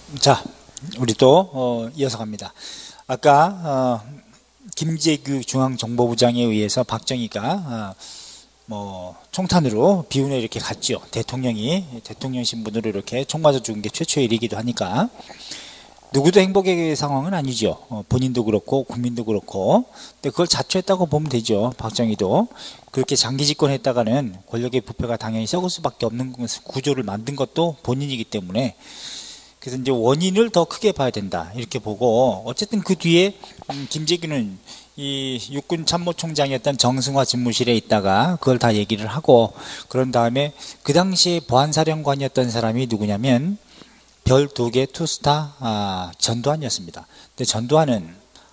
자, 우리 또 이어서 갑니다. 아까 김재규 중앙정보부장에 의해서 박정희가 총탄으로 비운에 이렇게 갔죠. 대통령이 대통령 신분으로 이렇게 총 맞아 죽은 게 최초의 일이기도 하니까 누구도 행복의 상황은 아니죠. 본인도 그렇고 국민도 그렇고. 근데 그걸 자초했다고 보면 되죠. 박정희도 그렇게 장기 집권했다가는 권력의 부패가 당연히 썩을 수밖에 없는 구조를 만든 것도 본인이기 때문에, 그래서 이제 원인을 더 크게 봐야 된다 이렇게 보고, 어쨌든 그 뒤에 김재규는 이 육군 참모총장이었던 정승화 집무실에 있다가 그걸 다 얘기를 하고, 그런 다음에 그 당시에 보안사령관이었던 사람이 누구냐면 별 2개 투스타 전두환이었습니다. 근데 전두환은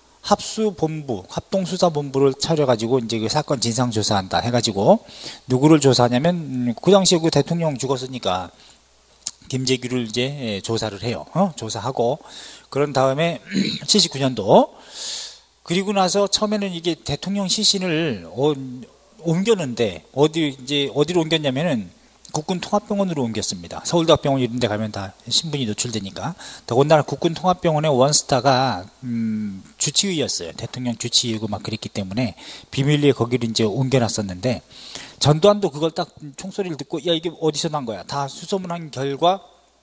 합수본부, 합동수사본부를 차려가지고 이제 그 사건 진상조사한다 해가지고 누구를 조사하냐면 그 당시에 그 대통령 죽었으니까 김재규를 이제 조사를 해요. 조사하고 그런 다음에 79년도 그리고 나서 처음에는 이게 대통령 시신을 옮겼는데 어디로 옮겼냐면은 국군통합병원으로 옮겼습니다. 서울대학병원 이런 데 가면 다 신분이 노출되니까. 더군다나 국군통합병원의 원스타가 주치의였어요. 대통령 주치의고 막 그랬기 때문에 비밀리에 거기를 이제 옮겨놨었는데, 전두환도 그걸 딱 총소리를 듣고 야 이게 어디서 난 거야. 다 수소문한 결과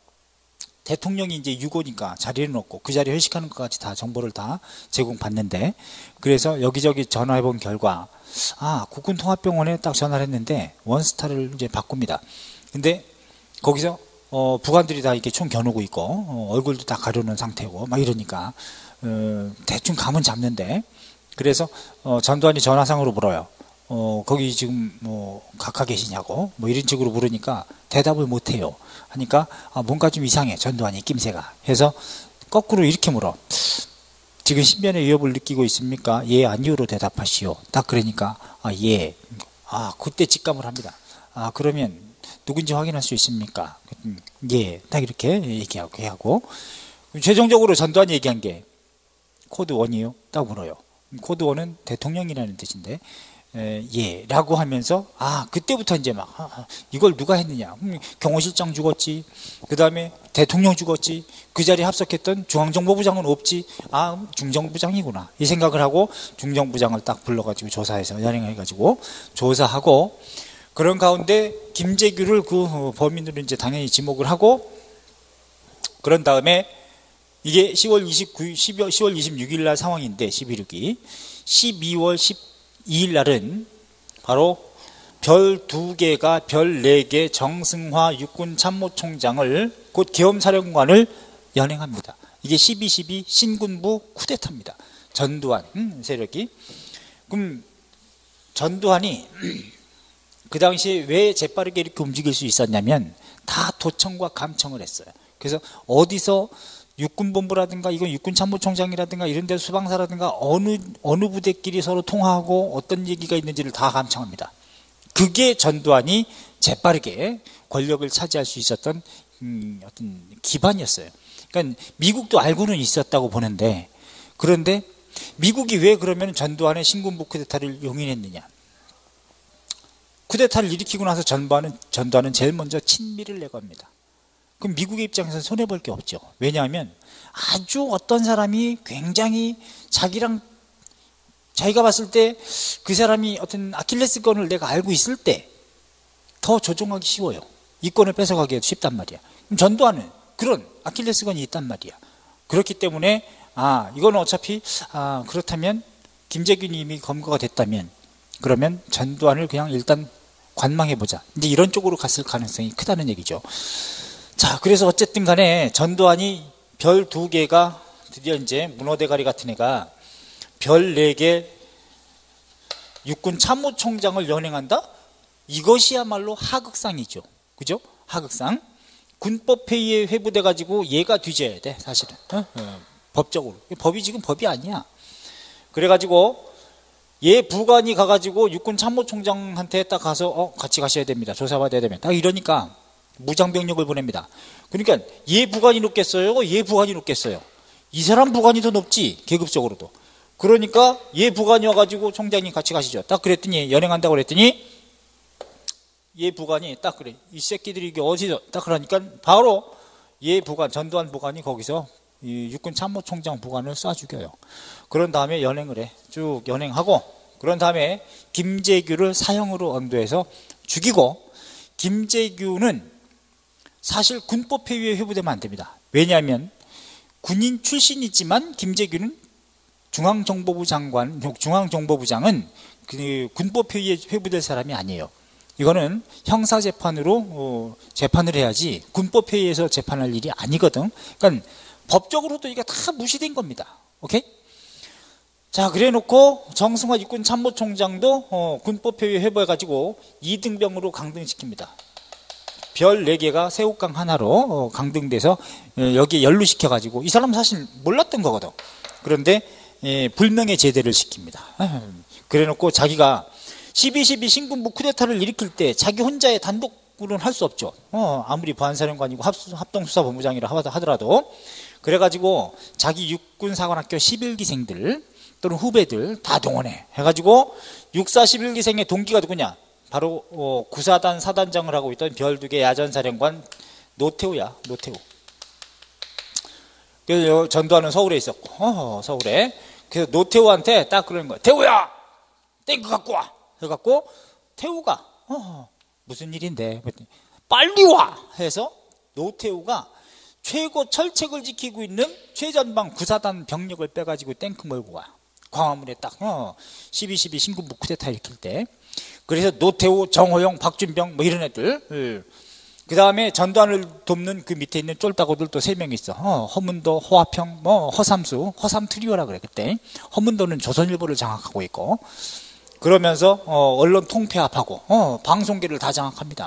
대통령이 이제 유고니까 자리는 없고 그 자리에 회식하는 것까지 다 정보를 다 제공받는데, 그래서 여기저기 전화해본 결과 국군통합병원에 딱 전화를 했는데 원스타를 이제 바꿉니다. 근데 거기서 부관들이 다 이렇게 총 겨누고 있고 얼굴도 다 가려놓은 상태고 막 이러니까 대충 감은 잡는데, 그래서 전두환이 전화상으로 물어요. 거기 지금 각하 계시냐고 이런 식으로 물으니까 대답을 못해요. 하니까 뭔가 좀 이상해 전두환이 낌새가 해서 거꾸로 이렇게 물어. 지금 신변의 위협을 느끼고 있습니까? 예, 아니요로 대답하시오. 딱 그러니까 예. 그때 직감을 합니다. 그러면 누군지 확인할 수 있습니까? 예. 딱 이렇게 얘기하고 최종적으로 전두환이 얘기한 게 코드 1이요? 딱 물어요. 코드 1은 대통령이라는 뜻인데 예 라고 하면서 그때부터 이제 막 이걸 누가 했느냐, 경호실장 죽었지, 그 다음에 대통령 죽었지, 그 자리에 합석했던 중앙정보부장은 없지, 중정부장이구나 이 생각을 하고 중정부장을 딱 불러가지고 조사해서 연행해가지고 조사하고, 그런 가운데 김재규를 그 범인으로 이제 당연히 지목을 하고, 그런 다음에 이게 10월 26일 날 상황인데 11.6이 12월 12일 날은 바로 별 2개가 별 4개 정승화 육군 참모총장을 곧 계엄사령관을 연행합니다. 이게 12.12 신군부 쿠데타입니다. 전두환 세력이. 그럼 전두환이 그 당시에 왜 재빠르게 이렇게 움직일 수 있었냐면 다 도청과 감청을 했어요. 그래서 어디서 육군본부라든가 이건 육군참모총장이라든가 이런 데 수방사라든가 어느 부대끼리 서로 통화하고 어떤 얘기가 있는지를 다 감청합니다. 그게 전두환이 재빠르게 권력을 차지할 수 있었던 어떤 기반이었어요. 그러니까 미국도 알고는 있었다고 보는데, 그런데 미국이 왜 그러면 전두환의 신군부 쿠데타를 용인했느냐. 쿠데타를 일으키고 나서 전두환은 제일 먼저 친미를 내겁니다. 그럼 미국의 입장에서 손해볼 게 없죠. 왜냐하면 아주 어떤 사람이 굉장히 자기가 봤을 때 그 사람이 어떤 아킬레스건을 내가 알고 있을 때 더 조종하기 쉬워요. 이권을 뺏어가기도 쉽단 말이야. 그럼 전두환은 그런 아킬레스건이 있단 말이야. 그렇기 때문에 이건 어차피 그렇다면 김재규님이 검거가 됐다면 그러면 전두환을 그냥 일단 관망해보자. 이제 이런 쪽으로 갔을 가능성이 크다는 얘기죠. 자, 그래서 어쨌든 간에 전두환이 별 2개가 드디어 이제 문어대가리 같은 애가 별 4개 육군 참모총장을 연행한다? 이것이야말로 하극상이죠. 그죠? 하극상. 군법회의에 회부돼가지고 얘가 뒤져야 돼, 사실은. 법적으로. 법이 지금 법이 아니야. 그래가지고 얘 부관이 가가지고 육군 참모총장한테 딱 가서 같이 가셔야 됩니다. 조사받아야 됩니다. 딱 이러니까 무장병력을 보냅니다. 그러니까 얘 부관이 높겠어요? 얘 부관이 높겠어요? 이 사람 부관이 더 높지, 계급적으로도. 그러니까 얘 부관이 와가지고 총장님 같이 가시죠. 딱 그랬더니, 연행한다고 그랬더니 얘 부관이 딱 그래. 이 새끼들이 이게 어디서, 딱 그러니까 바로 얘 부관, 전두환 부관이 거기서 이 육군 참모총장 부관을 쏴 죽여요. 그런 다음에 연행을 해. 쭉 연행하고, 그런 다음에 김재규를 사형으로 언도해서 죽이고, 김재규는 사실 군법회의에 회부되면 안 됩니다. 왜냐하면 군인 출신이지만 김재규는 중앙정보부 중앙정보부장은 그 군법회의에 회부될 사람이 아니에요. 이거는 형사재판으로 재판을 해야지 군법회의에서 재판할 일이 아니거든. 그러니까 법적으로도 이게 다 무시된 겁니다. 오케이? 자, 그래 놓고 정승화 육군 참모총장도 군법회의에 회부해가지고 이등병으로 강등시킵니다. 별 4개가 새우깡 하나로 강등돼서 여기에 연루시켜가지고, 이 사람 사실 몰랐던 거거든. 그런데 불명예 제대를 시킵니다. 그래 놓고 자기가 12.12 신군부 쿠데타를 일으킬 때 자기 혼자의 단독으로는 할 수 없죠. 아무리 보안사령관이고 합동수사본부장이라 하더라도. 그래가지고 자기 육군사관학교 11기생들 또는 후배들 다 동원해 해가지고 육사 11기생의 동기가 누구냐? 바로 구사단 사단장을 하고 있던 별두개 야전사령관 노태우야. 노태우. 그래서 전두환은 서울에 있었고, 서울에. 그래서 노태우한테 딱 그러는 거야. 태우야, 탱크 갖고 와. 해갖고 태우가 무슨 일인데? 빨리 와. 해서 노태우가 최고 철책을 지키고 있는 최전방 구사단 병력을 빼가지고 탱크 몰고 와. 광화문에 딱 12.12 신군부 쿠데타 일으킬 때. 그래서 노태우, 정호영, 박준병 뭐 이런 애들. 그 다음에 전두환을 돕는 그 밑에 있는 쫄따구들 또 3명 있어. 허문도, 허화평, 뭐 허삼수, 허삼 트리오라 그래 그때. 허문도는 조선일보를 장악하고 있고. 그러면서 언론 통폐합하고 방송계를 다 장악합니다.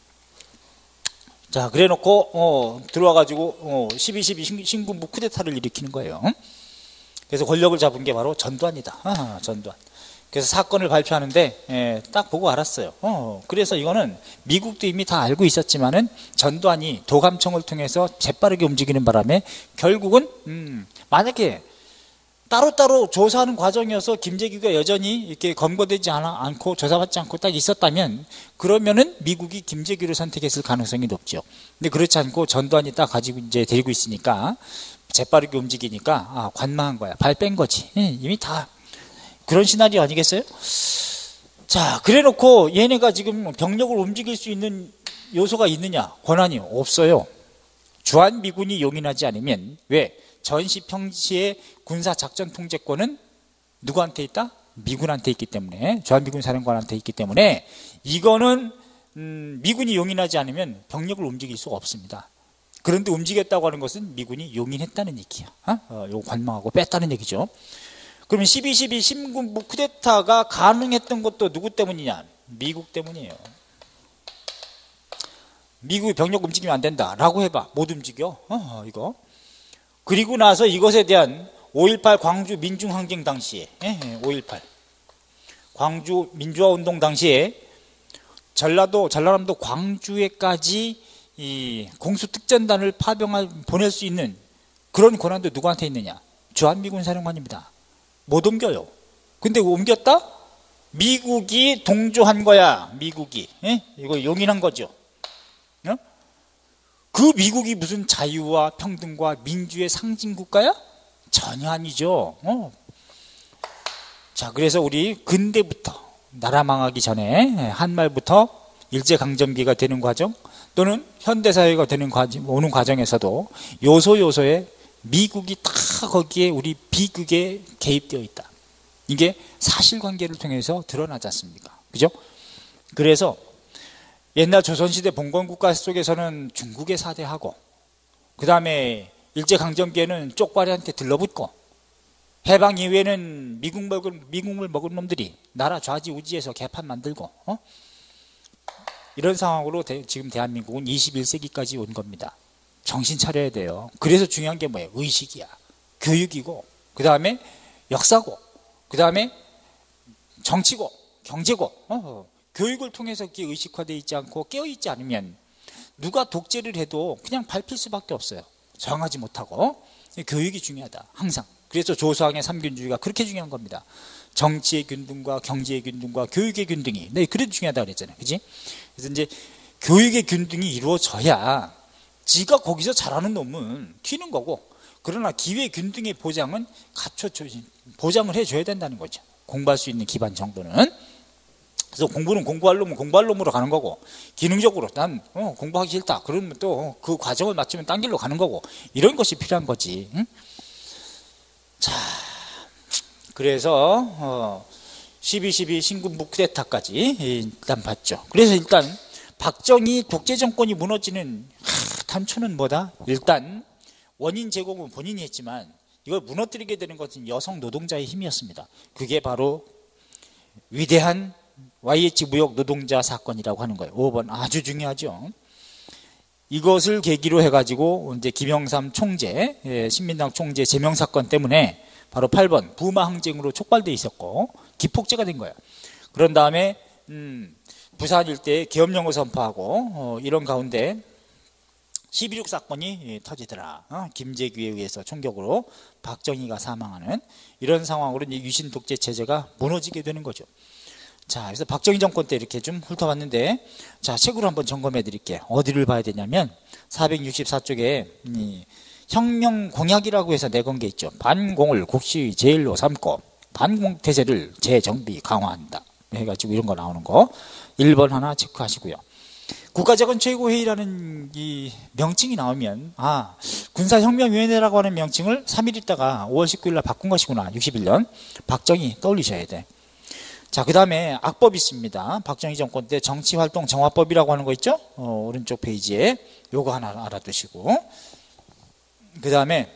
자, 그래놓고 들어와가지고 12.12 신군부 쿠데타를 일으키는 거예요. 그래서 권력을 잡은 게 바로 전두환이다. 전두환. 그래서 사건을 발표하는데 딱 보고 알았어요. 그래서 이거는 미국도 이미 다 알고 있었지만은 전두환이 도감청을 통해서 재빠르게 움직이는 바람에 결국은 만약에 따로따로 조사하는 과정이어서 김재규가 여전히 이렇게 검거되지 않고 조사받지 않고 딱 있었다면 그러면은 미국이 김재규를 선택했을 가능성이 높죠. 근데 그렇지 않고 전두환이 딱 가지고 이제 데리고 있으니까 재빠르게 움직이니까 관망한 거야. 발 뺀 거지. 이미 다 그런 시나리오 아니겠어요? 자, 그래 놓고 얘네가 지금 병력을 움직일 수 있는 요소가 있느냐? 권한이 없어요. 주한미군이 용인하지 않으면. 왜? 전시 평시의 군사작전 통제권은 누구한테 있다? 미군한테 있기 때문에, 주한미군 사령관한테 있기 때문에 이거는 미군이 용인하지 않으면 병력을 움직일 수가 없습니다. 그런데 움직였다고 하는 것은 미군이 용인했다는 얘기야. 요거 관망하고 뺐다는 얘기죠. 그러면 12.12 신군부 쿠데타가 가능했던 것도 누구 때문이냐? 미국 때문이에요. 미국이 병력 움직이면 안 된다라고 해봐. 못 움직여. 이거. 그리고 나서 이것에 대한 5.18 광주 민중항쟁 당시에 5.18 광주 민주화운동 당시에 전라남도 광주에까지 이 공수특전단을 보낼 수 있는 그런 권한도 누구한테 있느냐? 주한미군 사령관입니다. 못 옮겨요. 근데 옮겼다? 미국이 동조한 거야. 미국이. 이거 용인한 거죠. 그 미국이 무슨 자유와 평등과 민주의 상징 국가야? 전혀 아니죠. 자, 그래서 우리 근대부터 나라 망하기 전에 한말부터 일제강점기가 되는 과정 또는 현대사회가 되는 오는 과정에서도 요소에 미국이 다 거기에 우리 비극에 개입되어 있다. 이게 사실관계를 통해서 드러나지 않습니까? 그죠? 그래서 옛날 조선시대 봉건국가 속에서는 중국에 사대하고 그 다음에 일제강점기에는 쪽발이한테 들러붙고 해방 이후에는 미국물 먹은 놈들이 나라 좌지우지해서 개판 만들고 이런 상황으로 지금 대한민국은 21세기까지 온 겁니다. 정신 차려야 돼요. 그래서 중요한 게 뭐예요? 의식이야. 교육이고 그 다음에 역사고 그 다음에 정치고 경제고 교육을 통해서 그게 의식화되어 있지 않고 깨어있지 않으면 누가 독재를 해도 그냥 밟힐 수밖에 없어요. 정하지 못하고. 교육이 중요하다. 항상. 그래서 조서왕의 삼균주의가 그렇게 중요한 겁니다. 정치의 균등과 경제의 균등과 교육의 균등이. 네, 그래도 중요하다고 그랬잖아요. 그지? 그래서 이제 교육의 균등이 이루어져야 지가 거기서 잘하는 놈은 튀는 거고, 그러나 기회 균등의 보장은 보장을 해줘야 된다는 거죠. 공부할 수 있는 기반 정도는. 그래서 공부는 공부할 놈은 공부할 놈으로 가는 거고, 기능적으로 난 공부하기 싫다 그러면 또 그 과정을 마치면 딴 길로 가는 거고, 이런 것이 필요한 거지. 응? 자, 그래서 12.12 신군부 쿠데타까지 일단 봤죠. 그래서 일단 박정희 독재 정권이 무너지는 단초는 뭐다? 일단 원인 제공은 본인이 했지만 이걸 무너뜨리게 되는 것은 여성 노동자의 힘이었습니다. 그게 바로 위대한 YH 무역 노동자 사건이라고 하는 거예요. 5번 아주 중요하죠. 이것을 계기로 해가지고 이제 김영삼 총재, 신민당 총재 제명 사건 때문에 바로 8번 부마 항쟁으로 촉발돼 있었고 기폭제가 된 거예요. 그런 다음에 부산 일대에 계엄령을 선포하고 이런 가운데 12.6 사건이 터지더라. 김재규에 의해서 총격으로 박정희가 사망하는 이런 상황으로 이제 유신 독재 체제가 무너지게 되는 거죠. 자, 그래서 박정희 정권 때 이렇게 좀 훑어봤는데, 자, 책으로 한번 점검해 드릴게요. 어디를 봐야 되냐면 464쪽에 혁명 공약이라고 해서 내건 게 있죠. 반공을 국시 제일로 삼고 반공태세를 재정비 강화한다 해가지고 이런 거 나오는 거 1번 하나 체크하시고요. 국가재건 최고회의라는 이 명칭이 나오면 군사혁명위원회라고 하는 명칭을 3일 있다가 5월 19일 날 바꾼 것이구나. 61년 박정희 떠올리셔야 돼. 자, 그 다음에 악법이 있습니다. 박정희 정권 때 정치활동 정화법이라고 하는 거 있죠. 오른쪽 페이지에 요거 하나 알아두시고, 그 다음에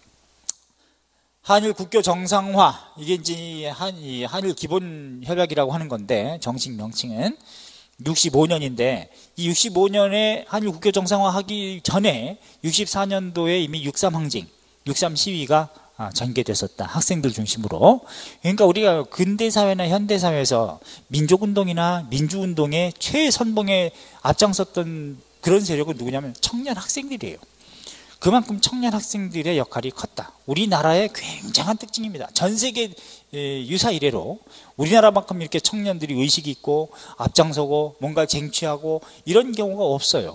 한일 국교 정상화, 이게 이제 한일 기본 협약이라고 하는 건데 정식 명칭은 65년인데 이 65년에 한일 국교 정상화 하기 전에 64년도에 이미 63 항쟁, 63 시위가 전개됐었다. 학생들 중심으로. 그러니까 우리가 근대사회나 현대사회에서 민족운동이나 민주운동의 최선봉에 앞장섰던 그런 세력은 누구냐면 청년 학생들이에요. 그만큼 청년 학생들의 역할이 컸다. 우리나라의 굉장한 특징입니다. 전 세계 유사 이래로 우리나라만큼 이렇게 청년들이 의식이 있고 앞장서고 뭔가 쟁취하고 이런 경우가 없어요.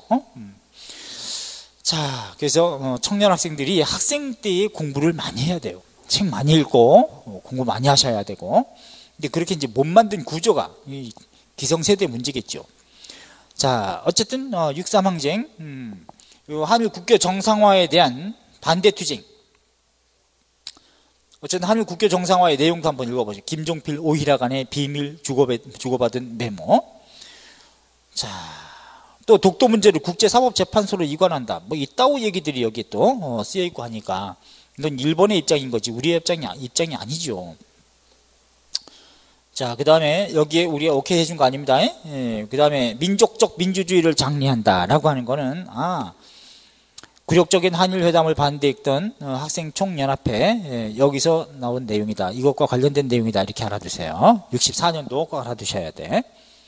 자, 그래서 청년 학생들이 학생 때에 공부를 많이 해야 돼요. 책 많이 읽고 공부 많이 하셔야 되고. 근데 그렇게 이제 못 만든 구조가 이 기성세대 문제겠죠. 자, 어쨌든 63 항쟁, 한일 국교 정상화에 대한 반대 투쟁. 어쨌든 한일 국교 정상화의 내용도 한번 읽어보죠. 김종필, 오히라 간의 비밀 주고받은 메모. 자, 또 독도 문제를 국제사법재판소로 이관한다. 뭐 이따오 얘기들이 여기 또 쓰여 있고 하니까 이건 일본의 입장인 거지 우리의 입장이 아니죠. 자, 그 다음에 여기에 우리가 오케이 해준 거 아닙니다. 그 다음에 민족적 민주주의를 장려한다라고 하는 거는 굴욕적인 한일 회담을 반대했던 학생 총연합회 여기서 나온 내용이다. 이것과 관련된 내용이다. 이렇게 알아두세요. 64년도 꼭 알아두셔야 돼.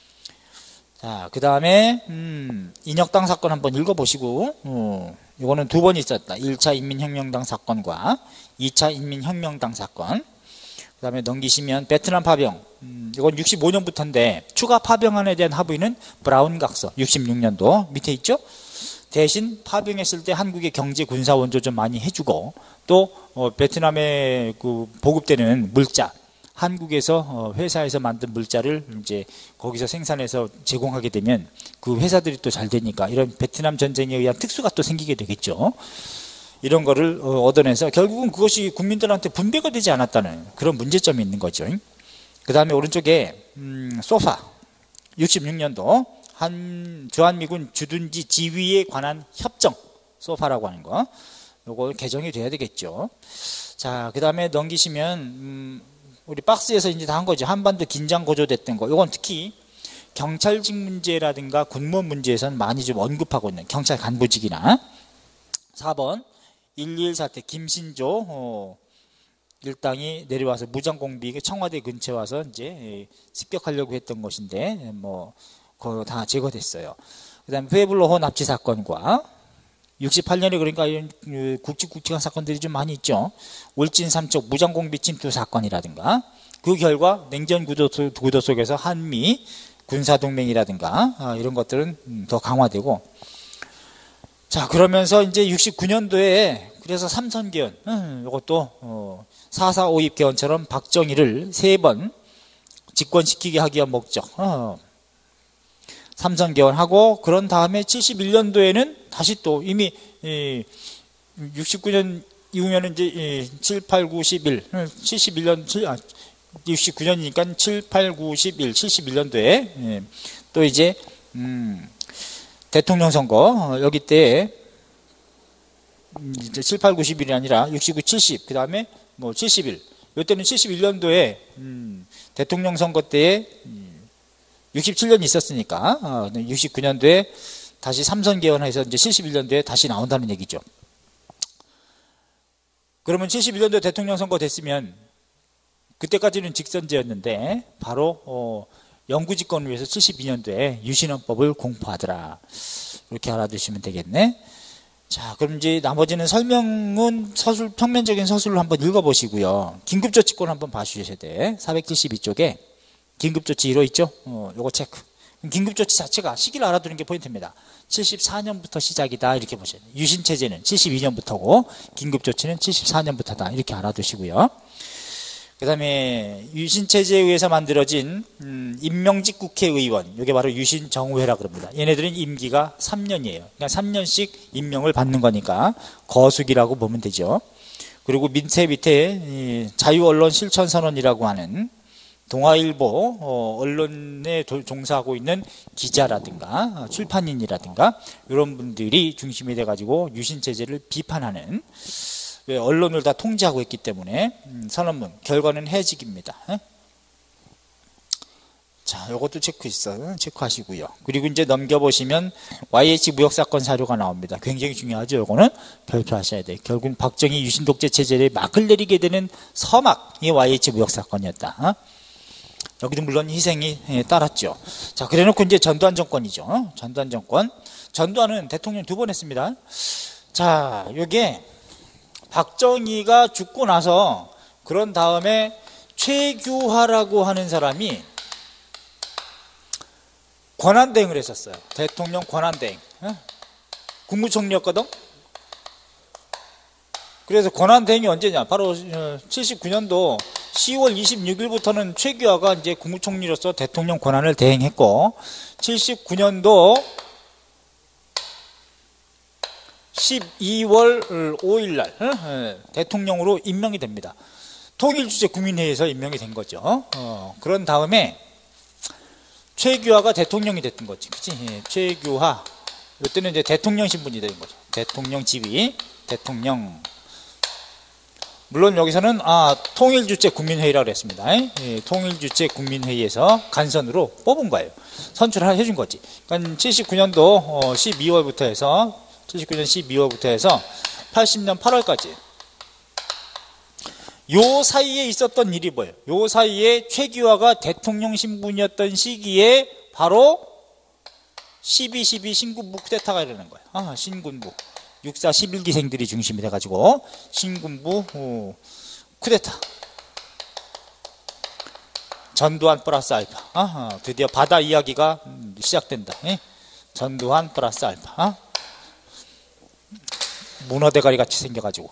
자, 그 다음에 인혁당 사건 한번 읽어보시고 이거는 두 번 있었다. 1차 인민혁명당 사건과 2차 인민혁명당 사건. 그 다음에 넘기시면 베트남 파병, 이건 65년부터인데 추가 파병안에 대한 합의는 브라운 각서 66년도 밑에 있죠. 대신 파병했을 때 한국의 경제 군사 원조 좀 많이 해주고 또 베트남에 그 보급되는 물자, 한국에서 회사에서 만든 물자를 이제 거기서 생산해서 제공하게 되면 그 회사들이 또 잘 되니까 이런 베트남 전쟁에 의한 특수가 또 생기게 되겠죠. 이런 거를 얻어내서 결국은 그것이 국민들한테 분배가 되지 않았다는 그런 문제점이 있는 거죠. 그 다음에 오른쪽에 소파 66년도 주한미군 주둔지 지휘에 관한 협정 소파라고 하는 거 요거 개정이 돼야 되겠죠. 자, 그 다음에 넘기시면 우리 박스에서 이제 다 한 거죠. 한반도 긴장 고조됐던 거. 이건 특히 경찰직 문제라든가 군무원 문제에서는 많이 좀 언급하고 있는 경찰 간부직이나 4번 1.21 사태 김신조 일당이 내려와서 무장공비 청와대 근처에 와서 이제 습격하려고 했던 것인데 뭐 그거 다 제거됐어요. 그다음에 푸에블로호 납치 사건과 68년에 그러니까 굵직굵직한 사건들이 좀 많이 있죠. 울진 삼척 무장공비 침투 사건이라든가 그 결과 냉전 구도 속에서 한미 군사동맹이라든가 이런 것들은 더 강화되고 자, 그러면서 이제 69년도에 그래서 삼선개헌, 이것도 4.4 오입개헌처럼 박정희를 3번 집권시키게 하기 위한 목적, 삼선개헌하고, 그런 다음에 71년도에는 다시 또 이미 69년 이후면은 이제 7, 8, 9, 11, 71년, 69년이니까 7, 8, 9, 11, 71년도에 또 이제 대통령 선거, 여기 때 이제 7, 8, 9, 11이 아니라 69, 70, 그 다음에 뭐 71, 이때는 71년도에 대통령 선거 때에 67년이 있었으니까 69년도에 다시 삼선 개헌해서 이제 71년도에 다시 나온다는 얘기죠. 그러면 71년도에 대통령 선거 됐으면 그때까지는 직선제였는데 바로 영구 집권을 위해서 72년도에 유신헌법을 공포하더라. 이렇게 알아두시면 되겠네. 자, 그럼 이제 나머지는 설명은 서술, 평면적인 서술을 한번 읽어보시고요. 긴급조치권 한번 봐주셔야 돼. 472쪽에 긴급조치 1호 있죠? 요거 체크. 긴급조치 자체가 시기를 알아두는 게 포인트입니다. 74년부터 시작이다, 이렇게 보셔야 돼요. 유신체제는 72년부터고 긴급조치는 74년부터다, 이렇게 알아두시고요. 그 다음에 유신체제에 의해서 만들어진 임명직 국회의원, 이게 바로 유신정회라 그럽니다. 얘네들은 임기가 3년이에요. 그러니까 3년씩 임명을 받는 거니까 거수기라고 보면 되죠. 그리고 밑에 자유언론실천선언이라고 하는 동아일보 언론에 종사하고 있는 기자라든가 출판인이라든가 이런 분들이 중심이 돼가지고 유신체제를 비판하는, 언론을 다 통제하고 있기 때문에 선언문 결과는 해직입니다. 자, 이것도 체크하시고요. 그리고 이제 넘겨보시면 YH 무역사건 사료가 나옵니다. 굉장히 중요하죠. 이거는 별표하셔야 돼요. 결국 박정희 유신 독재 체제를 막을 내리게 되는 서막이 YH 무역사건이었다. 여기도 물론 희생이 따랐죠. 자, 그래놓고 이제 전두환 정권이죠. 전두환 정권. 전두환은 대통령 2번 했습니다. 자, 요게 박정희가 죽고 나서 그런 다음에 최규하라고 하는 사람이 권한대행을 했었어요. 대통령 권한대행. 국무총리였거든. 그래서 권한대행이 언제냐? 바로 79년도 10월 26일부터는 최규하가 이제 국무총리로서 대통령 권한을 대행했고, 79년도 12월 5일 날 대통령으로 임명이 됩니다. 통일주재 국민회의에서 임명이 된 거죠. 그런 다음에 최규하가 대통령이 됐던 거지, 그치? 최규하, 이때는 이제 대통령 신분이 되는 거죠. 대통령 지위, 대통령. 물론 여기서는 통일주재 국민회의라고 그랬습니다. 통일주재 국민회의에서 간선으로 뽑은 거예요. 선출을 해준 거지. 그러니까 79년도 12월부터 해서 79년 12월부터 해서 80년 8월까지 요 사이에 있었던 일이 뭐예요? 요 사이에 최규하가 대통령 신분이었던 시기에 바로 12.12 신군부 쿠데타가 일어나는 거예요. 신군부 6.4 11기생들이 중심이 돼가지고 신군부 쿠데타. 전두환 플러스 알파. 드디어 바다 이야기가 시작된다. 전두환 플러스 알파. 문어대가리 같이 생겨가지고.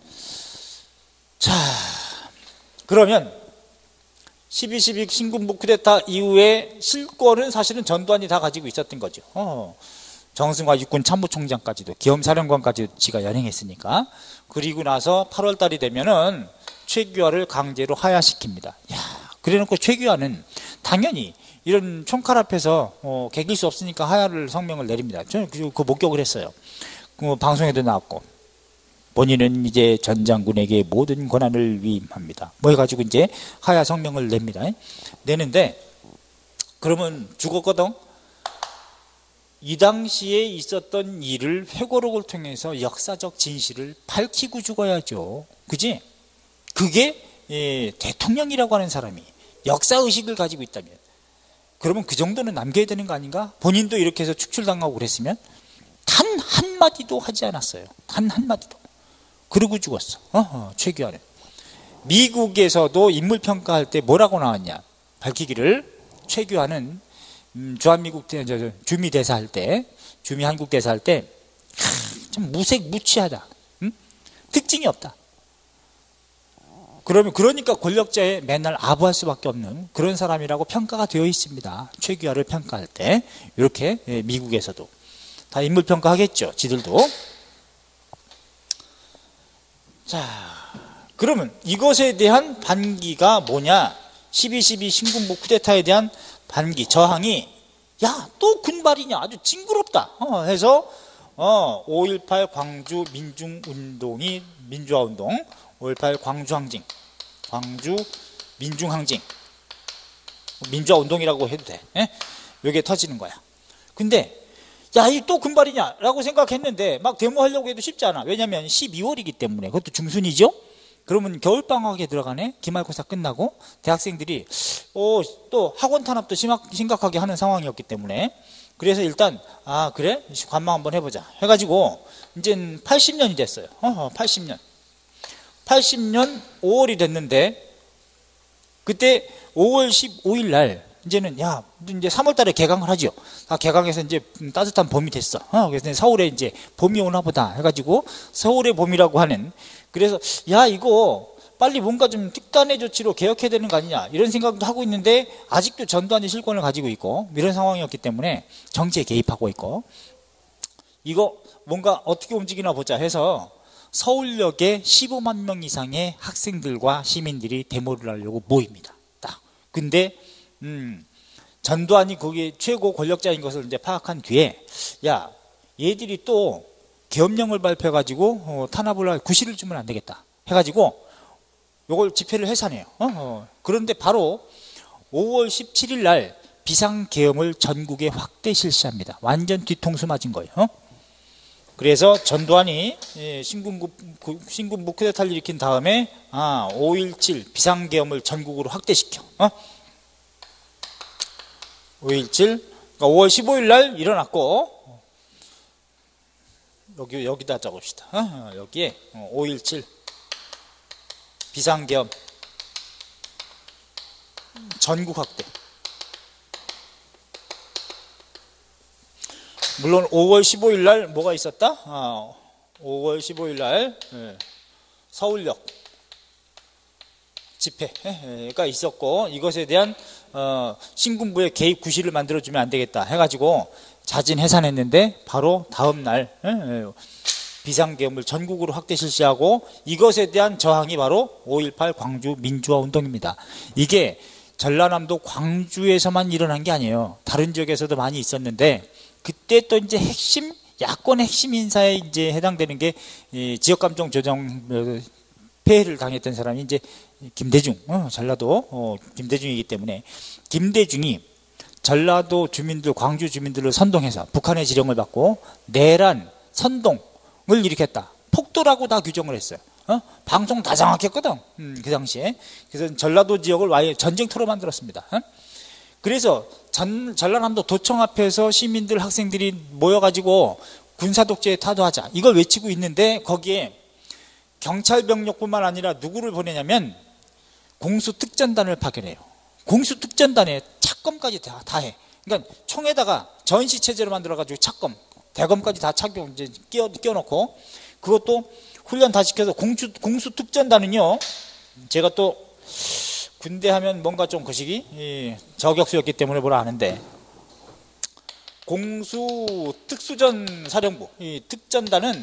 자, 그러면 12.12 신군부 쿠데타 이후에 실권은 사실은 전두환이 다 가지고 있었던 거죠. 정승화 육군 참모총장까지도, 기엄사령관까지도 지가 연행했으니까. 그리고 나서 8월 달이 되면은 최규하를 강제로 하야시킵니다. 야, 그래놓고 최규하는 당연히 이런 총칼 앞에서 개길 수 없으니까 하야를 성명을 내립니다. 저는 그 목격을 했어요. 방송에도 나왔고, 본인은 이제 전 장군에게 모든 권한을 위임합니다. 뭐 해가지고 이제 하야 성명을 냅니다. 내는데, 그러면 죽었거든? 이 당시에 있었던 일을 회고록을 통해서 역사적 진실을 밝히고 죽어야죠. 그지? 그게 대통령이라고 하는 사람이 역사의식을 가지고 있다면, 그러면 그 정도는 남겨야 되는 거 아닌가? 본인도 이렇게 해서 축출당하고 그랬으면 단 한마디도 하지 않았어요. 단 한마디도. 그러고 죽었어. 최규하는. 미국에서도 인물평가할 때 뭐라고 나왔냐? 밝히기를, 최규하는 주한미국 주미 대사 할 때, 주미 한국 대사 할 때 참 무색무취하다. 응? 특징이 없다. 그러니까 권력자에 맨날 아부할 수밖에 없는 그런 사람이라고 평가가 되어 있습니다. 최규하를 평가할 때 이렇게 미국에서도 다 인물평가 하겠죠. 지들도. 자, 그러면 이것에 대한 반기가 뭐냐? 12.12 신군부 쿠데타에 대한 반기, 저항이 야, 또 군발이냐? 아주 징그럽다. 해서 5.18 광주 민중운동이 민주화운동, 5.18 광주항쟁, 광주 민중항쟁, 민주화운동이라고 해도 돼. 이게 터지는 거야. 근데 야, 이 또 군발이냐? 라고 생각했는데 막 데모하려고 해도 쉽지 않아. 왜냐면 12월이기 때문에. 그것도 중순이죠? 그러면 겨울방학에 들어가네? 기말고사 끝나고 대학생들이 또 학원 탄압도 심각하게 하는 상황이었기 때문에 그래서 일단 그래? 관망 한번 해보자 해가지고 이젠 80년이 됐어요. 80년 5월이 됐는데 그때 5월 15일 날 이제는 이제 3월 달에 개강을 하죠. 개강해서 이제 따뜻한 봄이 됐어. 그래서 서울에 이제 봄이 오나 보다 해가지고 서울의 봄이라고 하는, 그래서 이거 빨리 뭔가 좀 특단의 조치로 개혁해야 되는 거 아니냐 이런 생각도 하고 있는데 아직도 전두환이 실권을 가지고 있고 이런 상황이었기 때문에 정치에 개입하고 있고, 이거 뭔가 어떻게 움직이나 보자 해서 서울역에 15만 명 이상의 학생들과 시민들이 데모를 하려고 모입니다. 딱. 근데 전두환이 거기 최고 권력자인 것을 이제 파악한 뒤에 얘들이 또 계엄령을 발표해가지고 탄압을 구실을 주면 안 되겠다 해가지고 요걸 집회를 해산해요. 그런데 바로 5월 17일 날 비상계엄을 전국에 확대 실시합니다. 완전 뒤통수 맞은 거예요. 그래서 전두환이 신군부 쿠데타를 일으킨 다음에 5.17 비상계엄을 전국으로 확대시켜. 5.17 그러니까 5월 15일 날 일어났고, 여기다 적읍시다. 여기에 5.17 비상계엄 전국 확대. 물론 5월 15일 날 뭐가 있었다? 5월 15일 날 서울역 집회가 있었고, 이것에 대한 신군부의 개입 구실을 만들어주면 안 되겠다 해가지고 자진 해산했는데 바로 다음 날 비상계엄을 전국으로 확대 실시하고, 이것에 대한 저항이 바로 5.18 광주 민주화운동입니다. 이게 전라남도 광주에서만 일어난 게 아니에요. 다른 지역에서도 많이 있었는데, 그때 또 이제 야권의 핵심 인사에 이제 해당되는 게 지역감정 조정 폐해를 당했던 사람이 이제 김대중, 전라도 김대중이기 때문에 김대중이 전라도 주민들, 광주 주민들을 선동해서 북한의 지령을 받고 내란, 선동을 일으켰다. 폭도라고 다 규정을 했어요. 방송 다 장악했거든. 그 당시에. 그래서 전라도 지역을 아예 전쟁터로 만들었습니다. 그래서 전라남도 도청 앞에서 시민들, 학생들이 모여가지고 군사독재에 타도하자 이걸 외치고 있는데, 거기에 경찰병력뿐만 아니라 누구를 보내냐면 공수특전단을 파견해요. 공수특전단에 차검까지 다 해. 그러니까 총에다가 전시체제로 만들어가지고 차검, 대검까지 다 착용, 이제 끼워놓고, 그것도 훈련 다 시켜서 공수특전단은요, 제가 또 군대 하면 뭔가 좀 거시기 저격수였기 때문에 뭐라 아는데, 공수특수전 사령부, 이 특전단은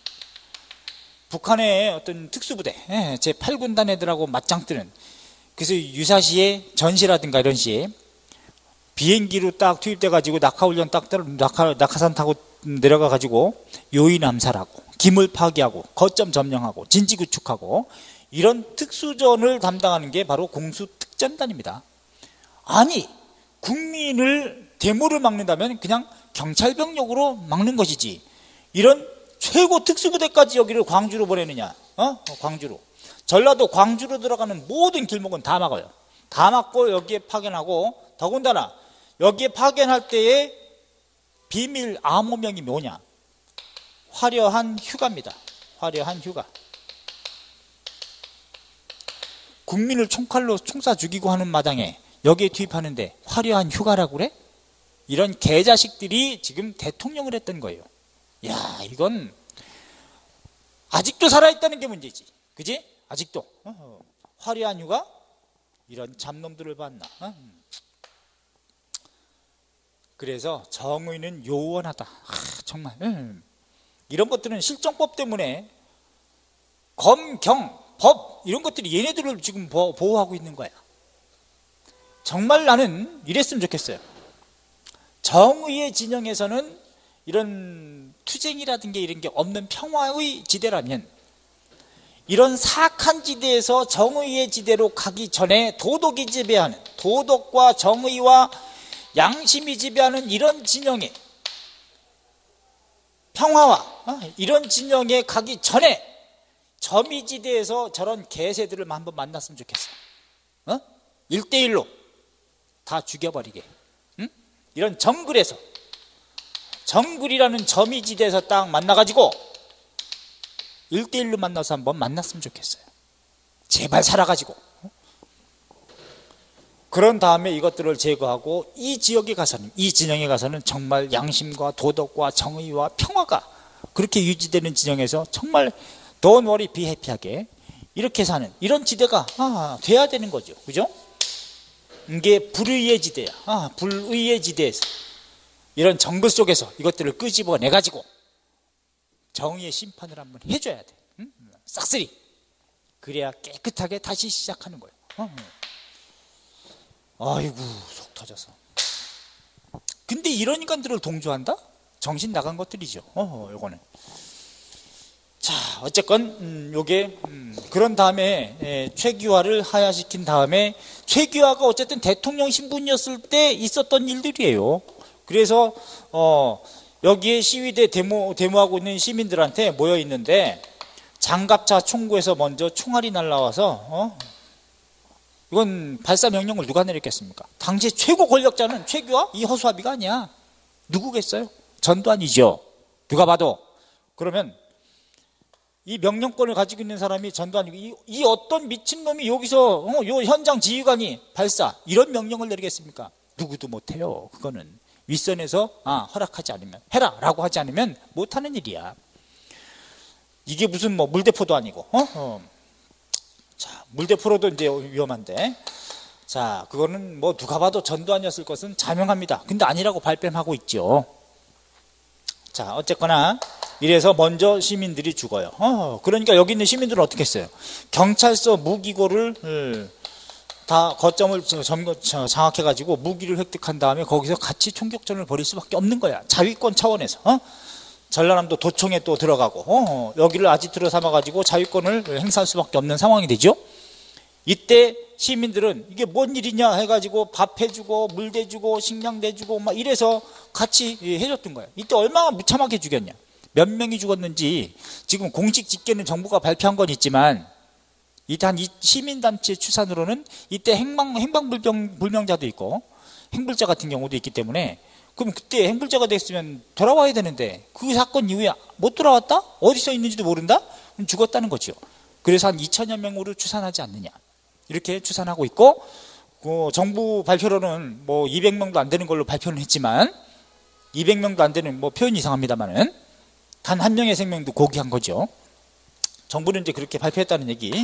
북한의 어떤 특수부대, 제8군단 애들하고 맞짱 뜨는, 그래서 유사시에 전시라든가 이런 시에 비행기로 딱 투입돼가지고 낙하훈련 딱 낙하산 타고 내려가가지고 요인 암살하고 기물 파괴하고 거점 점령하고 진지 구축하고 이런 특수전을 담당하는 게 바로 공수특전단입니다. 아니, 국민을 데모를 막는다면 그냥 경찰병력으로 막는 것이지, 이런 최고 특수부대까지 여기를 광주로 보내느냐? 광주로. 전라도 광주로 들어가는 모든 길목은 다 막아요. 다 막고 여기에 파견하고, 더군다나 여기에 파견할 때의 비밀 암호명이 뭐냐? 화려한 휴가입니다. 화려한 휴가. 국민을 총칼로 총쏴 죽이고 하는 마당에 여기에 투입하는데 화려한 휴가라고 그래? 이런 개자식들이 지금 대통령을 했던 거예요. 야, 이건 아직도 살아있다는 게 문제지. 그지? 아직도. 화려한 휴가? 이런 잡놈들을 봤나? 그래서 정의는 요원하다. 정말. 이런 것들은 실정법 때문에 검, 경, 법 이런 것들이 얘네들을 지금 보호하고 있는 거야. 정말 나는 이랬으면 좋겠어요. 정의의 진영에서는 이런 투쟁이라든가 이런 게 없는 평화의 지대라면, 이런 사악한 지대에서 정의의 지대로 가기 전에 도덕이 지배하는, 도덕과 정의와 양심이 지배하는 이런 진영에, 평화와 이런 진영에 가기 전에 점이지대에서 저런 개새들을 한번 만났으면 좋겠어. 1대1로 다 죽여버리게. 이런 정글에서, 정글이라는 점이지대에서 딱 만나가지고 1대1로 만나서 한번 만났으면 좋겠어요. 제발 살아가지고. 그런 다음에 이것들을 제거하고 이 지역에 가서는, 이 진영에 가서는 정말 양심과 도덕과 정의와 평화가 그렇게 유지되는 진영에서 정말 Don't worry, be happy하게 이렇게 사는 이런 지대가 돼야 되는 거죠. 그죠? 이게 불의의 지대야. 불의의 지대에서, 이런 정글 속에서 이것들을 끄집어내가지고 정의의 심판을 한번 해줘야 돼. 싹쓸이. 그래야 깨끗하게 다시 시작하는 거예요. 아이고, 속 터져서. 근데 이런 인간들을 동조한다? 정신 나간 것들이죠. 요거는. 자, 어쨌건 요게 그런 다음에 최규하를 하야시킨 다음에, 최규하가 어쨌든 대통령 신분이었을 때 있었던 일들이에요. 그래서 여기에 시위대 데모하고 있는 시민들한테 모여 있는데, 장갑차 총구에서 먼저 총알이 날라와서 이건 발사 명령을 누가 내렸겠습니까? 당시 최고 권력자는 최규하, 이 허수아비가 아니야. 누구겠어요? 전두환이죠. 누가 봐도. 그러면 이 명령권을 가지고 있는 사람이 전두환이고, 이 어떤 미친놈이 여기서 요 현장 지휘관이 발사 이런 명령을 내리겠습니까? 누구도 못해요. 그거는 윗선에서 허락하지 않으면, 해라 라고 하지 않으면 못하는 일이야. 이게 무슨 뭐 물대포도 아니고. 자, 물대포로도 이제 위험한데, 자, 그거는 뭐 누가 봐도 전두환이었을 것은 자명합니다. 근데 아니라고 발뺌하고 있죠. 자, 어쨌거나 이래서 먼저 시민들이 죽어요. 그러니까 여기 있는 시민들은 어떻게 했어요? 경찰서 무기고를 다 거점을 장악해가지고 무기를 획득한 다음에 거기서 같이 총격전을 벌일 수밖에 없는 거야. 자위권 차원에서. 전라남도 도청에 또 들어가고 여기를 아지트로 삼아가지고 자위권을 행사할 수밖에 없는 상황이 되죠. 이때 시민들은 이게 뭔 일이냐 해가지고 밥 해주고 물 대주고 식량 대주고 막 이래서 같이 해줬던 거예요. 이때 얼마나 무참하게 죽였냐. 몇 명이 죽었는지 지금 공식 집계는 정부가 발표한 건 있지만, 이때 한 시민단체 추산으로는 이때 행방불명자도 있고 행불자 같은 경우도 있기 때문에, 그럼 그때 행불자가 됐으면 돌아와야 되는데 그 사건 이후에 못 돌아왔다? 어디서 있는지도 모른다? 그럼 죽었다는 거죠. 그래서 한 2천여 명으로 추산하지 않느냐, 이렇게 추산하고 있고, 정부 발표로는 뭐 200명도 안 되는 걸로 발표는 했지만, 200명도 안 되는, 뭐 표현이 이상합니다만은 단 한 명의 생명도 고귀한 거죠. 정부는 이제 그렇게 발표했다는 얘기.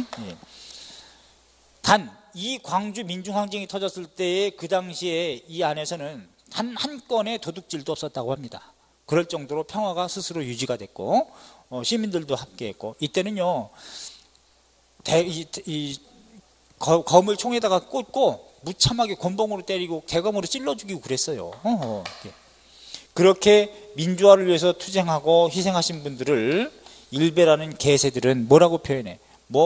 단 이 광주 민중항쟁이 터졌을 때의 그 당시에 이 안에서는 단 한 건의 도둑질도 없었다고 합니다. 그럴 정도로 평화가 스스로 유지가 됐고, 시민들도 함께했고, 이때는요 검을 총에다가 꽂고 무참하게 곤봉으로 때리고 대검으로 찔러 죽이고 그랬어요. 그렇게 민주화를 위해서 투쟁하고 희생하신 분들을 일베라는 개새들은 뭐라고 표현해?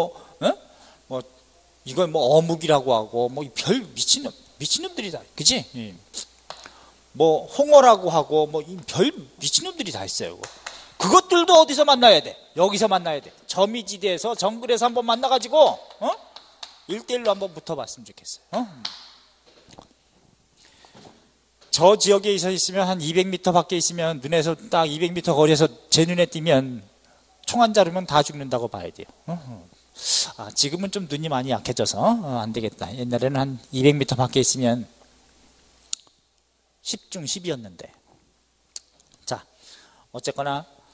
이건 뭐 어묵이라고 하고, 뭐 별 미친놈들이다, 그지? 뭐 홍어라고 하고, 뭐 별 미친놈들이 다 있어요. 그것들도 어디서 만나야 돼? 여기서 만나야 돼. 점이지대에서, 정글에서 한번 만나가지고 1대1로 한번 붙어봤으면 좋겠어요. 저 지역에 있으면 한 200m 밖에 있으면, 눈에서 딱 200m 거리에서 제 눈에 띄면 총 안 자르면 다 죽는다고 봐야 돼요. 지금은 좀 눈이 많이 약해져서 안 되겠다. 옛날에는 한 200m 밖에 있으면 10중 10이었는데. 자, 어쨌거나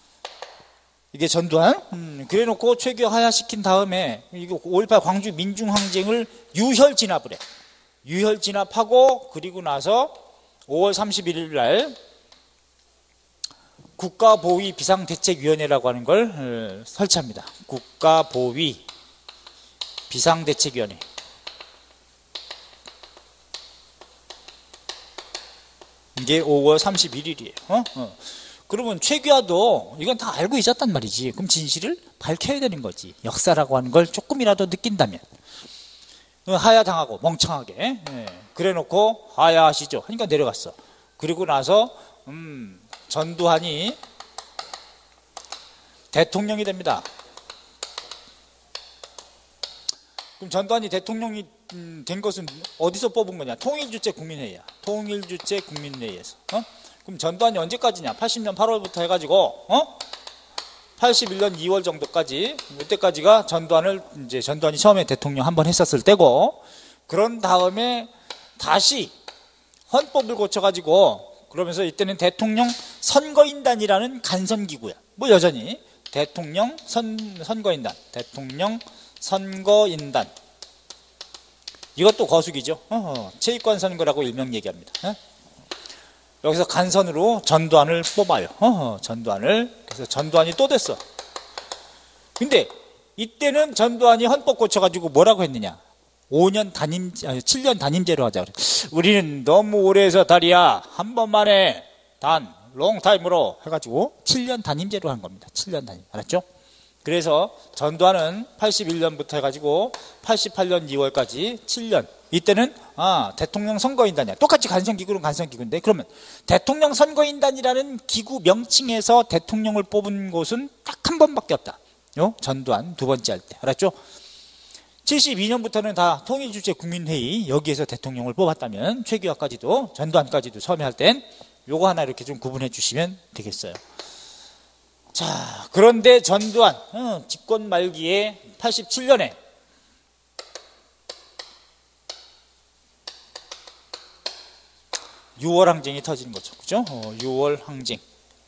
이게 전두환. 그래 놓고 최규하 하야시킨 다음에 이거 5.18 광주 민중항쟁을 유혈 진압을 해. 유혈 진압하고 그리고 나서 5월 31일 날 국가보위 비상대책위원회라고 하는 걸 설치합니다. 국가보위 비상대책위원회. 이게 5월 31일이에요. 그러면 최규하도 이건 다 알고 있었단 말이지. 그럼 진실을 밝혀야 되는 거지. 역사라고 하는 걸 조금이라도 느낀다면. 하야당하고 멍청하게. 그래 놓고 하야하시죠. 하니까 내려갔어. 그리고 나서 전두환이 대통령이 됩니다. 그럼 전두환이 대통령이 된 것은 어디서 뽑은 거냐? 통일주체국민회의야. 통일주체국민회의에서. 그럼 전두환이 언제까지냐? 80년 8월부터 해가지고 81년 2월 정도까지, 이때까지가 전두환이 처음에 대통령 한번 했었을 때고, 그런 다음에 다시 헌법을 고쳐가지고, 그러면서 이때는 대통령 선거인단이라는 간선기구야. 뭐 여전히 대통령 선거인단, 대통령 선거인단. 이것도 거수기죠. 체육관 선거라고 일명 얘기합니다. 여기서 간선으로 전두환을 뽑아요. 전두환을. 그래서 전두환이 또 됐어. 근데 이때는 전두환이 헌법 고쳐가지고 뭐라고 했느냐? 7년 단임제로 하자. 우리는 너무 오래 해서 다리야. 한 번만에 롱타임으로 해가지고 7년 단임제로 한 겁니다. 7년 단임. 알았죠? 그래서 전두환은 81년부터 해가지고 88년 2월까지 7년. 이때는 대통령 선거인단이야. 똑같이 간선기구는 간선기구인데, 그러면 대통령 선거인단이라는 기구 명칭에서 대통령을 뽑은 곳은 딱 한 번밖에 없다. 전두환 두 번째 할 때. 알았죠? 72년부터는 다 통일주체국민회의 여기에서 대통령을 뽑았다면 최규하까지도 전두환까지도 처음에 할 땐 요거 하나 이렇게 좀 구분해 주시면 되겠어요. 자, 그런데 전두환 집권 말기에 87년에 유월 항쟁이 터지는 거죠. 그죠? 6월 항쟁.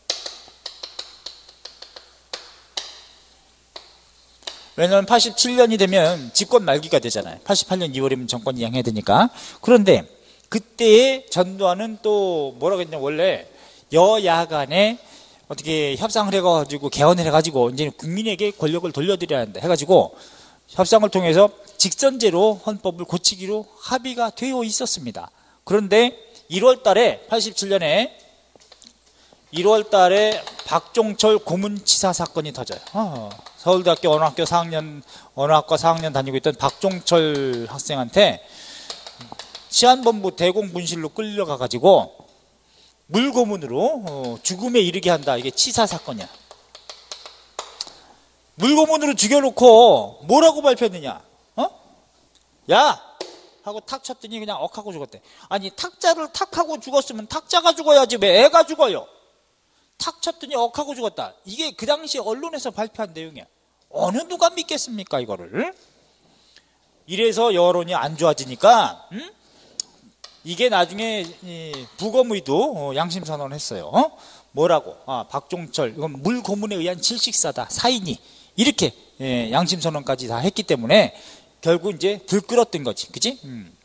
왜냐하면 87년이 되면 집권 말기가 되잖아요. 88년 2월이면 정권 이양해야 되니까. 그런데 그때의 전두환은 또 뭐라고 했냐, 원래 여야 간에 어떻게 협상을 해가지고 개헌을 해가지고 이제 국민에게 권력을 돌려드려야 한다 해가지고 협상을 통해서 직선제로 헌법을 고치기로 합의가 되어 있었습니다. 그런데 1월 달에 87년에 1월 달에 박종철 고문치사 사건이 터져요. 서울대학교 언어학과 4학년 다니고 있던 박종철 학생한테 치안본부 대공분실로 끌려가가지고 물고문으로 죽음에 이르게 한다. 이게 치사 사건이야. 물고문으로 죽여놓고 뭐라고 발표했느냐? 야! 하고 탁 쳤더니 그냥 억하고 죽었대. 아니, 탁자를 탁하고 죽었으면 탁자가 죽어야지 왜 애가 죽어요? 탁 쳤더니 억하고 죽었다. 이게 그 당시 언론에서 발표한 내용이야. 어느 누가 믿겠습니까, 이거를? 이래서 여론이 안 좋아지니까 이게 나중에 부검의도 양심선언을 했어요. 뭐라고? 박종철 이건 물고문에 의한 질식사다. 사인이 이렇게 양심선언까지 다 했기 때문에 결국 이제 들끓었던 거지. 그치?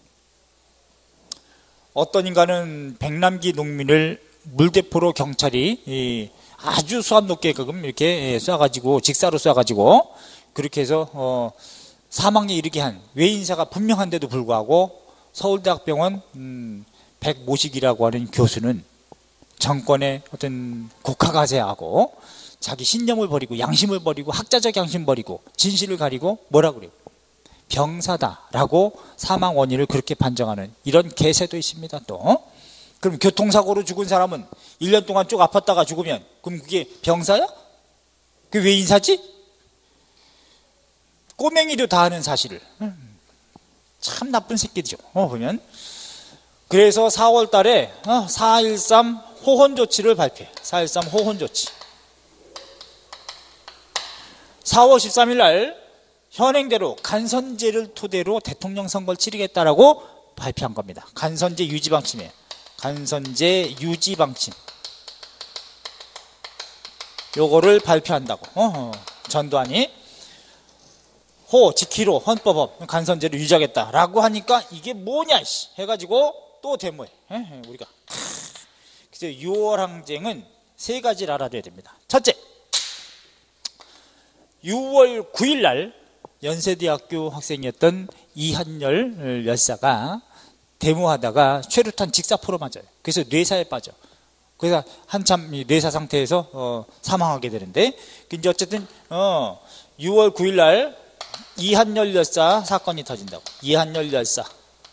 어떤 인간은 백남기 농민을 물대포로 경찰이 아주 수압 높게 이렇게 쏴가지고 직사로 쏴가지고 그렇게 해서 사망에 이르게 한 외인사가 분명한데도 불구하고 서울대학병원 백모식이라고 하는 교수는 정권의 어떤 국가가세하고 자기 신념을 버리고 양심을 버리고 학자적 양심 버리고 진실을 가리고 뭐라 그래요? 병사다라고 사망 원인을 그렇게 판정하는 이런 개세도 있습니다. 또 그럼 교통사고로 죽은 사람은 1년 동안 쭉 아팠다가 죽으면 그럼 그게 병사야? 그게 왜 인사지? 꼬맹이도 다 아는 사실을. 참 나쁜 새끼죠. 보면. 그래서 4월 달에 4.13 호헌조치를 발표해. 4.13 호헌조치. 4월 13일 날 현행대로 간선제를 토대로 대통령 선거를 치르겠다라고 발표한 겁니다. 간선제 유지 방침이에요. 간선제 유지 방침. 요거를 발표한다고. 전두환이 호 지키로 헌법법 간선제를 유지하겠다라고 하니까 이게 뭐냐 해가지고 또 데모해. 우리가 그래서 6월 항쟁은 세 가지를 알아둬야 됩니다. 첫째, 6월 9일 날 연세대학교 학생이었던 이한열 열사가 데모하다가 최루탄 직사포로 맞아요. 그래서 뇌사에 빠져. 그래서 한참 뇌사 상태에서 사망하게 되는데, 이제 어쨌든 6월 9일 날 이한열 열사 사건이 터진다고. 이한열 열사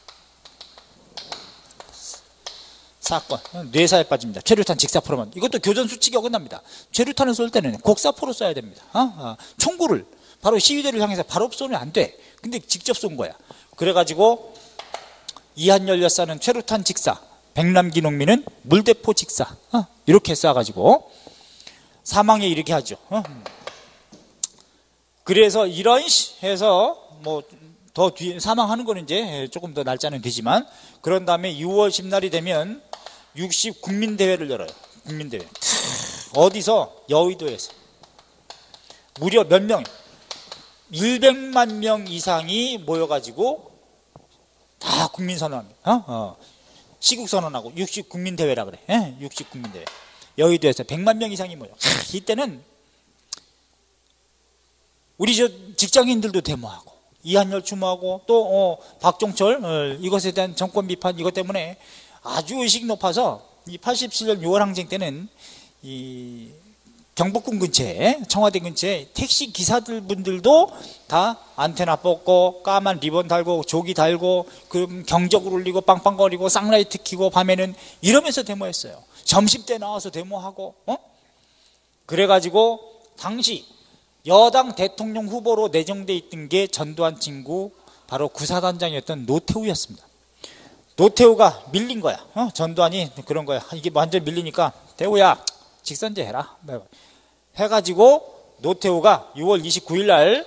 사건, 뇌사에 빠집니다. 최루탄 직사포로만. 이것도 교전 수칙이 어긋납니다. 최루탄을 쏠 때는 곡사포로 쏴야 됩니다. 총구를 바로 시위대를 향해서 바로 쏘면 안 돼. 근데 직접 쏜 거야. 그래가지고 이한열 열사는 최루탄 직사, 백남기 농민은 물대포 직사, 이렇게 쏴가지고 사망에 이르게 하죠. 그래서 이런 해서 뭐 더 뒤에 사망하는 거는 이제 조금 더 날짜는 되지만, 그런 다음에 6월 10날이 되면 60 국민대회를 열어요. 국민대회. 어디서? 여의도에서. 무려 몇 명? 100만 명 이상이 모여가지고 다 국민선언합니다. 시국선언하고 60 국민대회라 그래. 60 국민대회. 여의도에서 100만 명 이상이 모여. 이때는 우리 저 직장인들도 데모하고 이한열 추모하고 또 박종철 이것에 대한 정권 비판, 이것 때문에 아주 의식이 높아서 이 87년 6월 항쟁 때는 이 경복궁 근처에, 청와대 근처에 택시 기사들 분들도 다 안테나 뽑고 까만 리본 달고 조기 달고 그 경적을 울리고 빵빵거리고 쌍라이트 켜고 밤에는 이러면서 데모했어요. 점심때 나와서 데모하고. 그래가지고 당시 여당 대통령 후보로 내정돼 있던 게 전두환 친구 바로 구사단장이었던 노태우였습니다. 노태우가 밀린 거야. 전두환이 그런 거야. 이게 완전 밀리니까 태우야 직선제 해라 해가지고 노태우가 6월 29일 날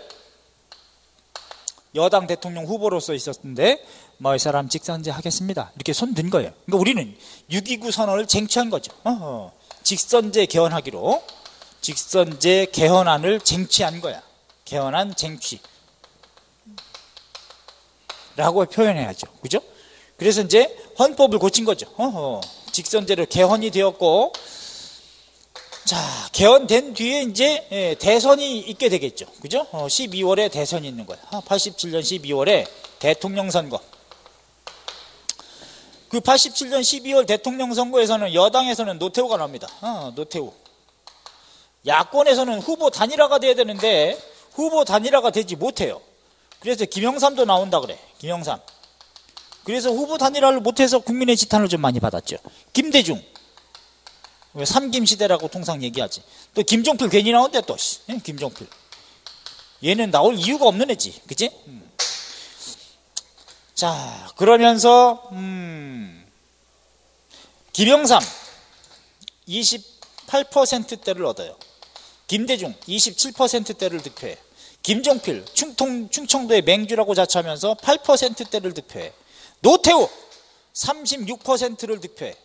여당 대통령 후보로서 있었는데 뭐 이 사람 직선제 하겠습니다 이렇게 손 든 거예요. 그러니까 우리는 6.29 선언을 쟁취한 거죠. 직선제 개헌하기로 직선제 개헌안을 쟁취한 거야. 개헌안 쟁취 라고 표현해야죠. 그죠? 그래서 이제 헌법을 고친 거죠. 직선제로 개헌이 되었고, 자, 개헌된 뒤에 이제 대선이 있게 되겠죠. 그죠? 12월에 대선이 있는 거야. 87년 12월에 대통령 선거. 그 87년 12월 대통령 선거에서는 여당에서는 노태우가 나옵니다. 노태우. 야권에서는 후보 단일화가 돼야 되는데 후보 단일화가 되지 못해요. 그래서 김영삼도 나온다 그래. 김영삼. 그래서 후보 단일화를 못해서 국민의 지탄을 좀 많이 받았죠. 김대중. 삼김시대라고 통상 얘기하지. 또 김종필 괜히 나온대 또. 김종필. 얘는 나올 이유가 없는 애지. 그치? 자, 그러면서 김영삼 28%대를 얻어요. 김대중 27%대를 득표해. 김종필 충청도의 맹주라고 자처하면서 8%대를 득표해. 노태우 36%를 득표해.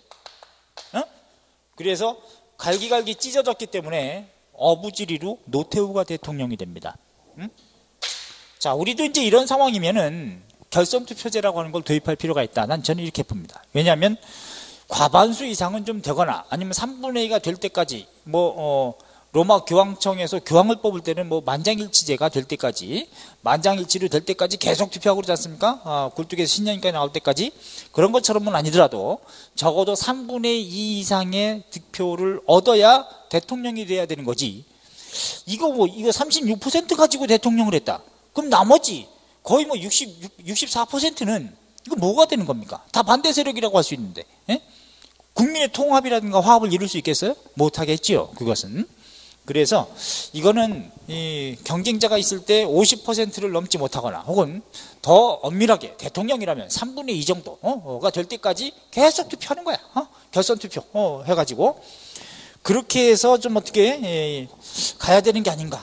그래서 갈기갈기 찢어졌기 때문에 어부지리로 노태우가 대통령이 됩니다. 자, 우리도 이제 이런 상황이면은 결선투표제라고 하는 걸 도입할 필요가 있다. 난 저는 이렇게 봅니다. 왜냐하면 과반수 이상은 좀 되거나 아니면 3분의 2가 될 때까지 로마 교황청에서 교황을 뽑을 때는 만장일치제가 될 때까지, 만장일치로 될 때까지 계속 투표하고 그러지 않습니까? 굴뚝에서 신년까지 나올 때까지. 그런 것처럼은 아니더라도 적어도 3분의 2 이상의 득표를 얻어야 대통령이 돼야 되는 거지. 이거 36% 가지고 대통령을 했다. 그럼 나머지 거의 64%는 이거 뭐가 되는 겁니까? 다 반대 세력이라고 할 수 있는데. 국민의 통합이라든가 화합을 이룰 수 있겠어요? 못하겠지요, 그것은. 그래서 이거는 경쟁자가 있을 때 50%를 넘지 못하거나 혹은 더 엄밀하게 대통령이라면 3분의 2 정도가 될 때까지 계속 투표하는 거야. 결선 투표 해가지고 그렇게 해서 좀 어떻게 가야 되는 게 아닌가.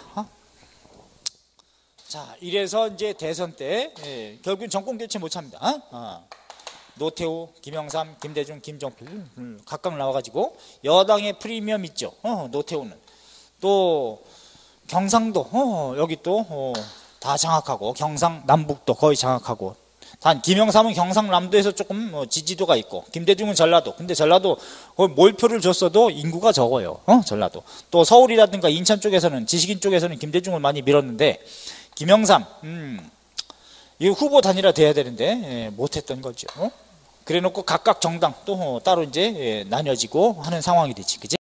자, 이래서 이제 대선 때 결국은 정권 교체 못 합니다. 노태우, 김영삼, 김대중, 김종필 각각 나와가지고 여당의 프리미엄 있죠. 노태우는 또 경상도 여기 또 다 장악하고 경상남북도 거의 장악하고 단 김영삼은 경상남도에서 조금 지지도가 있고 김대중은 전라도. 근데 전라도 거의 몰표를 줬어도 인구가 적어요. 전라도. 또 서울이라든가 인천 쪽에서는 지식인 쪽에서는 김대중을 많이 밀었는데 김영삼 이 후보 단일화 돼야 되는데 못했던 거죠. 그래놓고 각각 정당 또 따로 이제 나뉘어지고 하는 상황이 됐지, 그지?